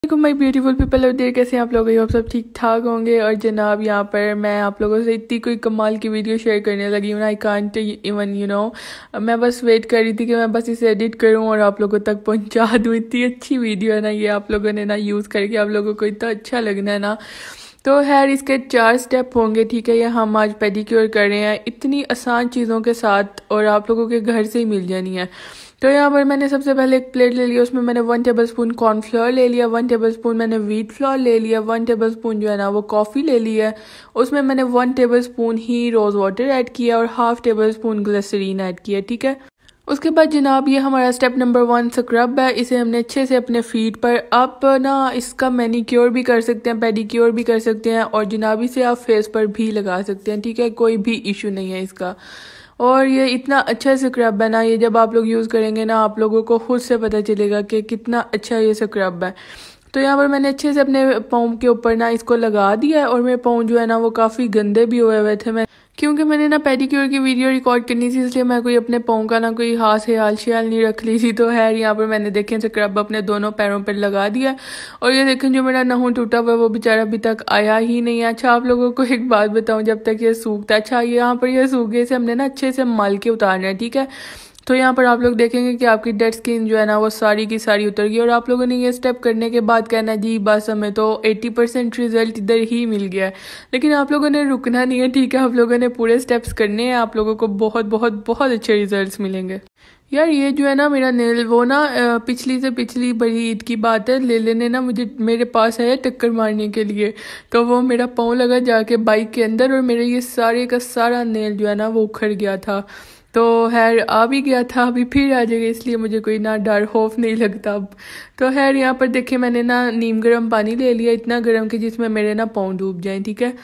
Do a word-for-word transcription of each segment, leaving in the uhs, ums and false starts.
My beautiful people out there, कैसे हैं आप लोग? आप सब ठीक ठाक होंगे। और जनाब यहाँ पर मैं आप लोगों से इतनी कोई कमाल की वीडियो शेयर करने लगी हूँ, I can't even you know मैं बस वेट कर रही थी कि मैं बस इसे एडिट करूँ और आप लोगों तक पहुँचा दूँ। इतनी अच्छी वीडियो है ना ये, आप लोगों ने ना यूज़ करके आप लोगों को इतना अच्छा लगना है ना। तो खैर इसके चार स्टेप होंगे, ठीक है। ये हम आज पेडिक्योर कर रहे हैं इतनी आसान चीज़ों के साथ और आप लोगों के घर से ही मिल जानी है। तो यहाँ पर मैंने सबसे पहले एक प्लेट ले लिया, उसमें मैंने वन टेबलस्पून कॉर्नफ्लोर ले लिया, वन टेबलस्पून मैंने व्हीट फ्लोर ले लिया, वन टेबलस्पून जो है ना वो कॉफ़ी ले लिया है। उसमें मैंने वन टेबलस्पून ही रोज़ वाटर ऐड किया और हाफ़ टेबलस्पून ग्लिसरीन ऐड किया, ठीक है। उसके बाद जनाब ये हमारा स्टेप नंबर वन स्क्रब है। इसे हमने अच्छे से अपने फीट पर, आप ना इसका मैनिक्योर भी कर सकते हैं, पेडिक्योर भी कर सकते हैं और जनाब इसे आप फेस पर भी लगा सकते हैं, ठीक है। कोई भी इशू नहीं है इसका। और ये इतना अच्छा स्क्रब है ना, ये जब आप लोग यूज़ करेंगे ना आप लोगों को खुद से पता चलेगा कि कितना अच्छा ये स्क्रब है। तो यहाँ पर मैंने अच्छे से अपने पाँव के ऊपर ना इसको लगा दिया है और मेरे पाँव जो है ना वो काफ़ी गंदे भी हुए हुए थे। मैं क्योंकि मैंने ना पेडिक्योर की वीडियो रिकॉर्ड करनी थी, इसलिए मैं कोई अपने पाँव का ना कोई हाथ से हाल शयाल नहीं रख ली थी। तो है यहाँ पर मैंने देखें स्क्रब अपने दोनों पैरों पर लगा दिया और ये देखें जो मेरा नाखून टूटा हुआ है वो बेचारा अभी तक आया ही नहीं है। अच्छा आप लोगों को एक बात बताऊँ, जब तक ये सूखता, अच्छा यहाँ पर ये सूखे से हमने ना अच्छे से मल के उतारना है, ठीक है। तो यहाँ पर आप लोग देखेंगे कि आपकी डेड स्किन जो है ना वो सारी की सारी उतर गई और आप लोगों ने ये स्टेप करने के बाद कहना जी बस हमें तो अस्सी परसेंट रिजल्ट इधर ही मिल गया है। लेकिन आप लोगों ने रुकना नहीं है, ठीक है। आप लोगों ने पूरे स्टेप्स करने हैं, आप लोगों को बहुत बहुत बहुत अच्छे रिजल्ट्स मिलेंगे। यार ये जो है ना मेरा नेल, वो ना पिछली से पिछली बड़ी ईद की बात है, ले लेने ना मुझे मेरे पास आया टक्कर मारने के लिए। तो वो मेरा पाँव लगा जाके बाइक के अंदर और मेरे ये सारे का सारा नेल जो है ना वो उखड़ गया था। तो खैर आ भी गया था, अभी फिर आ जाएगा, इसलिए मुझे कोई ना डर खौफ नहीं लगता अब। तो खैर यहाँ पर देखिए मैंने ना नीम गर्म पानी ले लिया, इतना गर्म कि जिसमें मेरे ना पाँव डूब जाएं, ठीक है।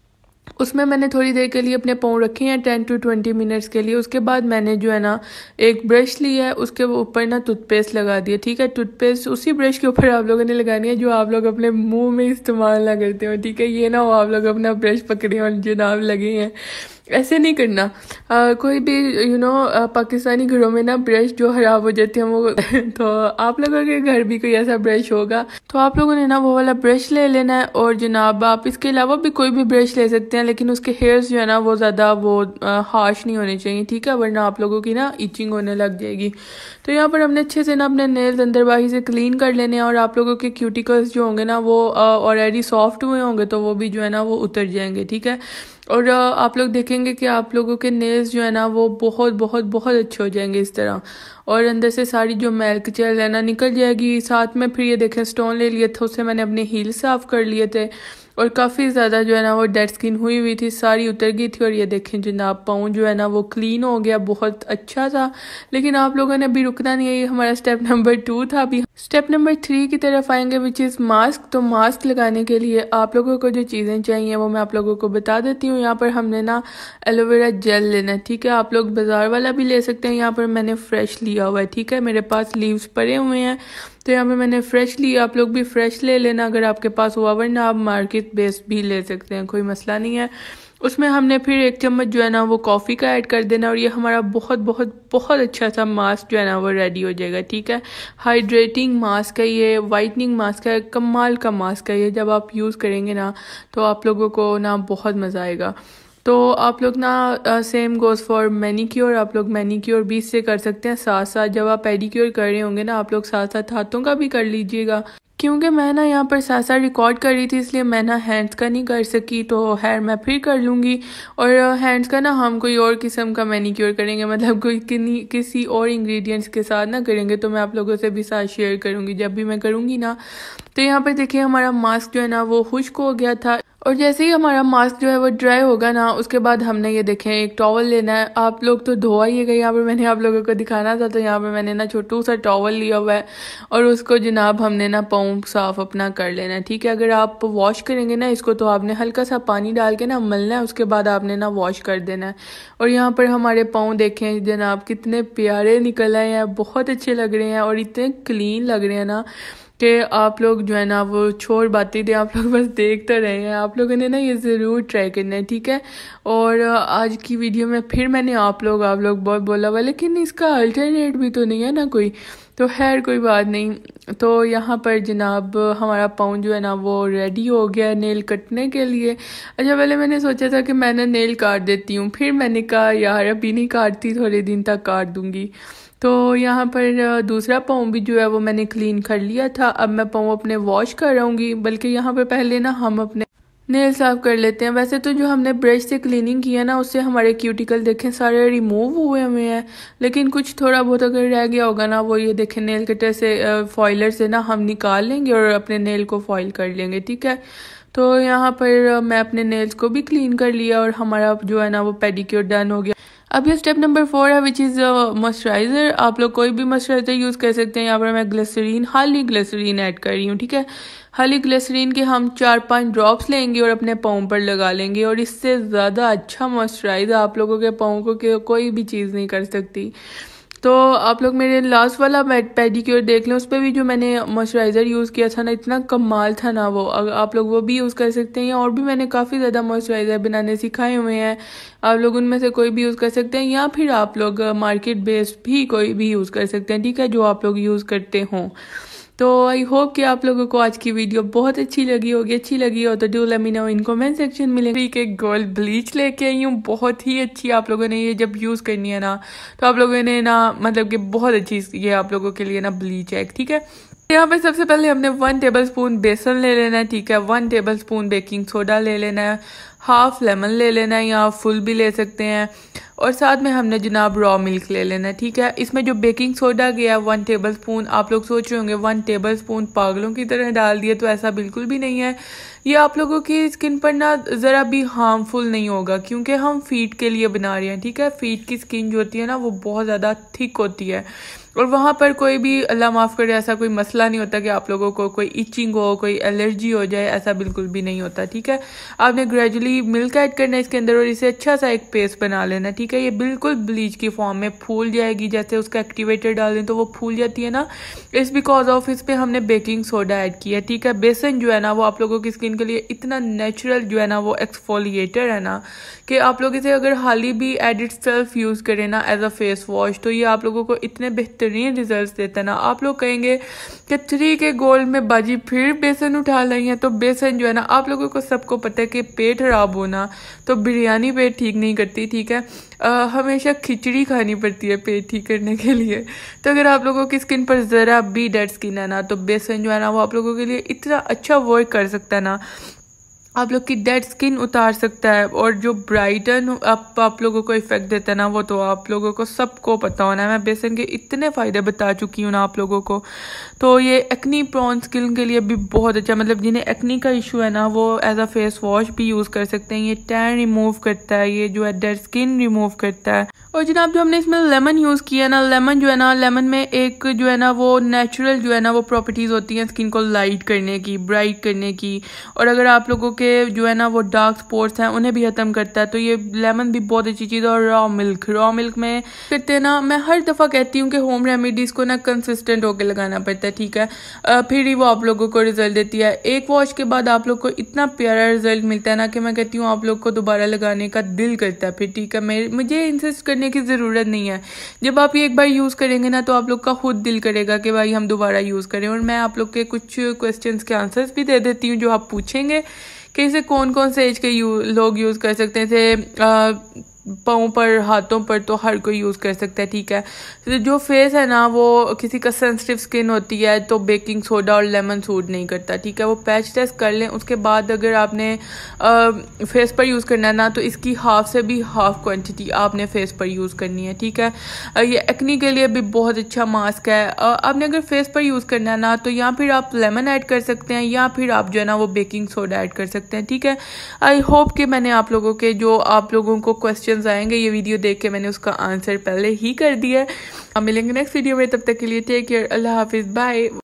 उसमें मैंने थोड़ी देर के लिए अपने पाँव रखे हैं, टेन टू ट्वेंटी मिनट्स के लिए। उसके बाद मैंने जो है ना एक ब्रश लिया है, उसके ऊपर ना टूथपेस्ट लगा दिया, ठीक है। टूथपेस्ट उसी ब्रश के ऊपर आप लोगों ने लगानी है जो आप लोग अपने मुंह में इस्तेमाल ना करते हो, ठीक है। ये ना हो आप लोग अपना ब्रश पकड़े और जनाब लगे हैं, ऐसे नहीं करना। आ, कोई भी यू नो पाकिस्तानी घरों में ना ब्रश जो खराब हो जाते हैं वो तो आप लोगों के घर भी कोई ऐसा ब्रश होगा तो आप लोगों ने ना वो वाला ब्रश ले लेना है। और जनाब आप इसके अलावा भी कोई भी ब्रश ले सकते हैं, लेकिन उसके हेयर्स जो है ना वो ज़्यादा वो हार्श नहीं होने चाहिए, ठीक है, वरना आप लोगों की ना इचिंग होने लग जाएगी। तो यहाँ पर हमने अच्छे से ना अपने नेल्स अंदर बाहर से क्लीन कर लेने हैं और आप लोगों के क्यूटिकल्स जो होंगे ना वो ऑलरेडी सॉफ्ट हुए होंगे तो वो भी जो है ना वो उतर जाएंगे, ठीक है। और आप लोग देखेंगे कि आप लोगों के नेल्स जो है ना वो बहुत बहुत बहुत अच्छे हो जाएंगे इस तरह, और अंदर से सारी जो मैल कचैल है ना निकल जाएगी। साथ में फिर ये देखें स्टोन ले लिए थे, उससे मैंने अपने हील साफ़ कर लिए थे और काफ़ी ज़्यादा जो है ना वो डेड स्किन हुई हुई थी, सारी उतर गई थी। और ये देखें जनाब पाँव जो है ना वो क्लीन हो गया, बहुत अच्छा था। लेकिन आप लोगों ने अभी रुकना नहीं है, ये हमारा स्टेप नंबर टू था। अभी स्टेप नंबर थ्री की तरफ आएंगे, विच इज़ मास्क। तो मास्क लगाने के लिए आप लोगों को जो चीज़ें चाहिए वो मैं आप लोगों को बता देती हूँ। यहाँ पर हमने ना एलोवेरा जेल लेना है, ठीक है। आप लोग बाज़ार वाला भी ले सकते हैं, यहाँ पर मैंने फ्रेश लिया हुआ है, ठीक है। मेरे पास लीव्स पड़े हुए हैं तो यहाँ पे मैंने फ्रेश लिया, आप लोग भी फ्रेश ले लेना अगर आपके पास हुआ, वरना आप मार्केट बेस्ड भी ले सकते हैं, कोई मसला नहीं है। उसमें हमने फिर एक चम्मच जो है ना वो कॉफ़ी का ऐड कर देना और ये हमारा बहुत बहुत बहुत अच्छा सा मास्क जो है ना वो रेडी हो जाएगा, ठीक है। हाइड्रेटिंग मास्क है ये, वाइटनिंग मास्क है, कमाल का मास्क है ये। जब आप यूज़ करेंगे ना तो आप लोगों को ना बहुत मज़ा आएगा। तो आप लोग ना सेम गोज़ फॉर मैनिक्योर, आप लोग मैनिक्योर भी इससे कर सकते हैं साथ साथ। जब आप पेडिक्योर कर रहे होंगे ना आप लोग साथ साथ हाथों का भी कर लीजिएगा, क्योंकि मैं ना यहाँ पर साथ साथ रिकॉर्ड कर रही थी इसलिए मैं ना हैंड्स का नहीं कर सकी, तो खैर मैं फिर कर लूँगी। और हैंड्स का ना हम कोई और किस्म का मैनिक्योर करेंगे, मतलब कोई किसी और इंग्रेडिएंट्स के साथ ना करेंगे, तो मैं आप लोगों से भी साथ शेयर करूँगी जब भी मैं करूँगी ना। तो यहाँ पर देखिए हमारा मास्क जो है ना वो खुश्क हो गया था और जैसे ही हमारा मास्क जो है वो ड्राई होगा ना उसके बाद हमने ये देखें एक टॉवल लेना है। आप लोग तो धोआइएगा, यहाँ पे मैंने आप लोगों को दिखाना था तो यहाँ पे मैंने ना छोटू सा टॉवल लिया हुआ है और उसको जनाब हमने ना पाँव साफ अपना कर लेना है, ठीक है। अगर आप वॉश करेंगे ना इसको तो आपने हल्का सा पानी डाल के ना मलना है, उसके बाद आपने ना वॉश कर देना है। और यहाँ पर हमारे पाँव देखें जनाब कितने प्यारे निकल आए हैं, बहुत अच्छे लग रहे हैं और इतने क्लीन लग रहे हैं ना। कि आप लोग जो है ना वो छोड़ बातें थे, आप लोग बस देख तो रहे हैं। आप लोगों ने ना ये ज़रूर ट्राई करना है, ठीक है। और आज की वीडियो में फिर मैंने आप लोग आप लोग बहुत बोला हुआ, लेकिन इसका अल्टरनेट भी तो नहीं है ना कोई, तो खैर कोई बात नहीं। तो यहाँ पर जनाब हमारा पाउन जो है ना वो रेडी हो गया नेल कटने के लिए। अच्छा, पहले मैंने सोचा था कि मैंने नेल काट देती हूँ, फिर मैंने कहा यार अभी नहीं काटती, थोड़े दिन तक काट दूँगी। तो यहाँ पर दूसरा पाँव भी जो है वो मैंने क्लीन कर लिया था। अब मैं पाँव अपने वॉश कर रहूँगी, बल्कि यहाँ पर पहले ना हम अपने नेल साफ कर लेते हैं। वैसे तो जो हमने ब्रश से क्लीनिंग की है ना उससे हमारे क्यूटिकल देखें सारे रिमूव हुए हुए हैं, लेकिन कुछ थोड़ा बहुत अगर रह गया होगा ना वो ये देखें नेल कटर से फॉइलर से ना हम निकाल लेंगे और अपने नेल को फॉइल कर लेंगे, ठीक है। तो यहाँ पर मैं अपने नेल्स को भी क्लीन कर लिया और हमारा जो है ना वो पेडिक्योर डन हो गया। अब ये स्टेप नंबर फोर है, विच इज़ मॉइस्चराइज़र। आप लोग कोई भी मॉइस्चराइज़र यूज़ कर सकते हैं। यहाँ पर मैं ग्लिसरीन, हाली ग्लिसरीन ऐड कर रही हूँ, ठीक है। हाली ग्लिसरीन के हम चार पांच ड्रॉप्स लेंगे और अपने पाँव पर लगा लेंगे, और इससे ज़्यादा अच्छा मॉइस्चराइज़र आप लोगों के पाँव को के कोई भी चीज़ नहीं कर सकती। तो आप लोग मेरे लास्ट वाला पेडिक्योर देख लें, उस पर भी जो मैंने मॉइस्चराइज़र यूज़ किया था ना इतना कमाल था ना वो, अगर आप लोग वो भी यूज़ कर सकते हैं। और भी मैंने काफ़ी ज़्यादा मॉइस्चराइज़र बनाने सिखाए हुए हैं, आप लोग उनमें से कोई भी यूज़ कर सकते हैं, या फिर आप लोग मार्केट बेस्ड भी कोई भी यूज़ कर सकते हैं, ठीक है, जो आप लोग यूज़ करते हों। तो आई होप कि आप लोगों को आज की वीडियो बहुत अच्छी लगी होगी। अच्छी लगी हो तो do let me know in comment section में। ठीक है, गोल्ड ब्लीच लेके आई हूँ, बहुत ही अच्छी। आप लोगों ने ये जब यूज़ करनी है ना तो आप लोगों ने ना मतलब कि बहुत अच्छी ये आप लोगों के लिए ना ब्लीच है, ठीक है। यहाँ पे सबसे पहले हमने वन टेबल स्पून बेसन ले लेना है, ठीक है। One tablespoon baking soda ले लेना है, हाफ लेमन ले लेना है, या फुल भी ले सकते हैं, और साथ में हमने जनाब रॉ मिल्क ले लेना है, ठीक है। इसमें जो बेकिंग सोडा गया वन टेबल स्पून, आप लोग सोच रहे होंगे वन टेबल स्पून पागलों की तरह डाल दिए, तो ऐसा बिल्कुल भी नहीं है। ये आप लोगों की स्किन पर ना ज़रा भी हार्मफुल नहीं होगा, क्योंकि हम फीट के लिए बना रहे हैं, ठीक है। फीट की स्किन जो होती है ना वो बहुत ज़्यादा थिक होती है, और वहाँ पर कोई भी अल्लाह माफ़ करे ऐसा कोई मसला नहीं होता कि आप लोगों को कोई इचिंग हो, कोई एलर्जी हो जाए, ऐसा बिल्कुल भी नहीं होता, ठीक है। आपने ग्रेजुअली मिल्क ऐड करना है इसके अंदर और इसे अच्छा सा एक पेस्ट बना लेना, ठीक है। ये बिल्कुल ब्लीच की फॉर्म में फूल जाएगी, जैसे उसका एक्टिवेटर डाल दें तो वो फूल जाती है ना, इस बिकॉज ऑफ इस पर हमने बेकिंग सोडा ऐड किया, ठीक है। बेसन जो है ना वो आप लोगों की स्किन के लिए इतना नेचुरल जो है ना वो एक्सफोलिएटर है ना, कि आप लोग इसे अगर हाली भी एड इट सेल्फ यूज़ करें ना एज अ फेस वॉश, तो ये आप लोगों को इतने बेहतरीन रिजल्ट्स देता है ना। आप लोग कहेंगे कि थ्री के गोल्ड में बाजी फिर बेसन उठा लाई है। तो बेसन जो है ना आप लोगों को सबको पता है कि पेट खराब होना तो बिरयानी पेट ठीक नहीं करती, ठीक है। आ, हमेशा खिचड़ी खानी पड़ती है पेट ठीक करने के लिए। तो अगर आप लोगों की स्किन पर ज़रा भी डेड स्किन है ना तो बेसन जो है ना वो आप लोगों के लिए इतना अच्छा वर्क कर सकता है ना, आप लोग की डेड स्किन उतार सकता है, और जो ब्राइटन आप, आप लोगों को इफेक्ट देता है ना वो तो आप लोगों को सबको पता होना है। मैं बेसन के इतने फ़ायदे बता चुकी हूँ ना आप लोगों को। तो ये एक्नी प्रोन स्किन के लिए भी बहुत अच्छा, मतलब जिन्हें एक्नी का इशू है ना वो एज अ फेस वॉश भी यूज़ कर सकते हैं। ये टैन रिमूव करता है, ये जो है डेड स्किन रिमूव करता है। और जनाब जो हमने इसमें लेमन यूज़ किया ना, लेमन जो है ना, लेमन में एक जो है ना वो नेचुरल जो है ना वो प्रॉपर्टीज़ होती हैं स्किन को लाइट करने की, ब्राइट करने की, और अगर आप लोगों के जो है ना वो डार्क स्पॉट्स हैं उन्हें भी ख़त्म करता है। तो ये लेमन भी बहुत अच्छी चीज़ है। और रॉ मिल्क, रॉ मिल्क में कहते हैं ना, मैं हर दफ़ा कहती हूँ कि होम रेमेडीज़ को ना कंसिस्टेंट होकर लगाना पड़ता है, ठीक है, फिर ही वो आप लोगों को रिजल्ट देती है। एक वॉश के बाद आप लोग को इतना प्यारा रिजल्ट मिलता है ना कि मैं कहती हूँ आप लोग को दोबारा लगाने का दिल करता है फिर, ठीक है। मैं मुझे इंसिस्ट करने की ज़रूरत नहीं है, जब आप ये एक बार यूज़ करेंगे ना तो आप लोग का खुद दिल करेगा कि भाई हम दोबारा यूज़ करें। और मैं आप लोग के कुछ क्वेश्चंस के आंसर्स भी दे देती हूँ जो आप पूछेंगे कि इसे कौन कौन से एज के यू, लोग यूज़ कर सकते हैं। जैसे पाँव पर, हाथों पर तो हर कोई यूज़ कर सकता है, ठीक है। जो फेस है ना वो किसी का सेंसिटिव स्किन होती है तो बेकिंग सोडा और लेमन सूट नहीं करता, ठीक है। वो पैच टेस्ट कर लें, उसके बाद अगर आपने आ, फेस पर यूज़ करना है ना तो इसकी हाफ से भी हाफ क्वांटिटी आपने फेस पर यूज़ करनी है, ठीक है। ये एक्नी के लिए भी बहुत अच्छा मास्क है। आ, आपने अगर फेस पर यूज़ करना है ना तो या फिर आप लेमन ऐड कर सकते हैं या फिर आप जो है ना वो बेकिंग सोडा ऐड कर सकते हैं, ठीक है। आई होप कि मैंने आप लोगों के जो आप लोगों को क्वेश्चन आएंगे ये वीडियो देख के मैंने उसका आंसर पहले ही कर दिया है। हम मिलेंगे नेक्स्ट वीडियो में, तब तक के लिए टेक केयर, अल्लाह हाफिज, बाय।